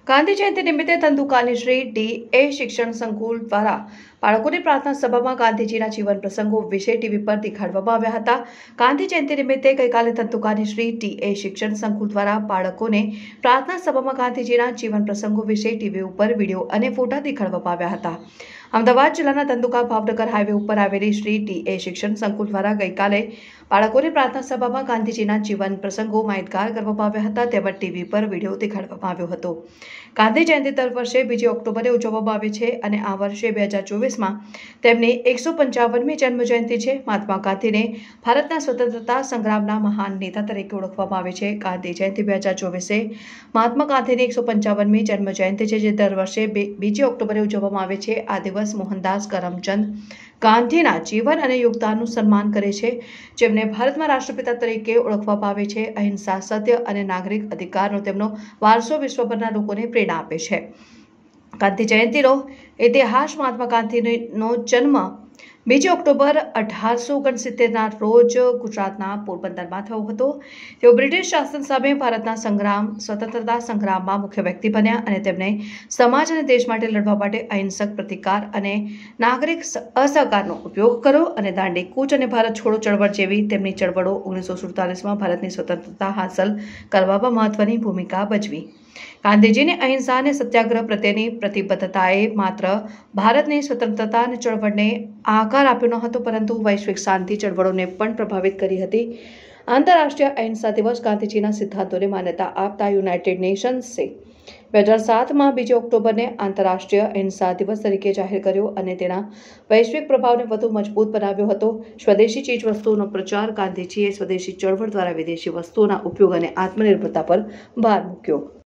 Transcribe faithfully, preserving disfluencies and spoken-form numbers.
ગાંધી જયંતિ નિમિત્તે ધંધુકાની શ્રી ડી એ શિક્ષણ સંકુલ દ્વારા બાળકોની પ્રાર્થના સભામાં ગાંધીજીના જીવન પ્રસંગો વિશે ટીવી પર દેખાડવામાં આવ્યા હતા। ગાંધી જયંતિ નિમિત્તે ગઈકાલે ધંધુકાની શ્રી ડી એ શિક્ષણ સંકુલ દ્વારા બાળકોને પ્રાર્થના સભામાં ગાંધીજીના જીવન પ્રસંગો વિશે ટીવી ઉપર વિડીયો અને ફોટા દેખાડવામાં આવ્યા હતા। અમદાવાદ જિલ્લાના ધંધુકા ભાવનગર હાઈવે ઉપર આવેલી શ્રી ડી એ શિક્ષણ સંકુલ દ્વારા ગઈકાલે બાળકોની પ્રાર્થના સભામાં ગાંધીજીના જીવન પ્રસંગો માહિતગાર કરવામાં આવ્યા હતા, તેમજ ટીવી પર વિડીયો દેખાડવામાં આવ્યો હતો। ગાંધી જયંતિ દર વર્ષે બીજી ઓક્ટોબરે ઉજવવામાં આવે છે અને આ વર્ષે બે હજાર ચોવીસમાં તેમની એકસો પંચાવનમી જન્મ જયંતિ છે। મહાત્મા ગાંધીને ભારતના સ્વતંત્રતા સંગ્રામના મહાન નેતા તરીકે ઓળખવામાં આવે છે। ગાંધી જયંતિ બે હજાર ચોવીસે મહાત્મા ગાંધીની એકસો પંચાવનમી જન્મ જયંતિ છે, જે દર વર્ષે બીજી ઓક્ટોબરે ઉજવવામાં આવે છે। આ દિવસ મોહનદાસ કરમચંદ ગાંધીના જીવન અને યોગદાનનું સન્માન કરે છે, જેમને ભારતમાં રાષ્ટ્રપિતા તરીકે ઓળખવામાં આવે છે। અહિંસા, સત્ય અને નાગરિક અધિકારનો તેમનો વારસો વિશ્વભરના લોકોને પ્રેરણા આપે છે। ગાંધી જયંતિનો ઇતિહાસ: મહાત્મા ગાંધીનો જન્મ બીજી ઓક્ટોબર અઢારસો ઓગણસિત્તેરના રોજ ગુજરાતના પોરબંદરમાં થયો હતો। તેઓ બ્રિટિશ શાસન સામે ભારતના સંગ્રામ સ્વતંત્રતા સંગ્રામમાં મુખ્ય વ્યક્તિ બન્યા અને તેમણે સમાજ અને દેશ માટે લડવા માટે અહિંસક પ્રતિકાર અને નાગરિક અસહકારનો ઉપયોગ કર્યો અને દાંડી કૂચ અને ભારત છોડો ચળવળ જેવી તેમની ચળવળો ઓગણીસો સુડતાલીસમાં ભારતની સ્વતંત્રતા હાંસલ કરવામાં મહત્વની ભૂમિકા ભજવી। ગાંધીજીની અહિંસા અને સત્યાગ્રહ પ્રત્યેની પ્રતિબદ્ધતાએ માત્ર ભારતની સ્વતંત્રતા ચળવળને આકાર આપ્યો ન હતો, પરંતુ વૈશ્વિક શાંતિ ચળવળોને પણ પ્રભાવિત કરી હતી। આંતરરાષ્ટ્રીય અહિંસા દિવસ: ગાંધીજીના સિદ્ધાંતોને માન્યતા આપતા યુનાઇટેડ નેશન્સે બે હજાર સાતમાં બીજી ઓક્ટોબરને આંતરરાષ્ટ્રીય અહિંસા દિવસ તરીકે જાહેર કર્યો અને તેના વૈશ્વિક પ્રભાવને વધુ મજબૂત બનાવ્યો હતો। સ્વદેશી ચીજવસ્તુઓનો પ્રચાર: ગાંધીજીએ સ્વદેશી ચળવળ દ્વારા વિદેશી વસ્તુઓના ઉપયોગ અને આત્મનિર્ભરતા પર ભાર મૂક્યો।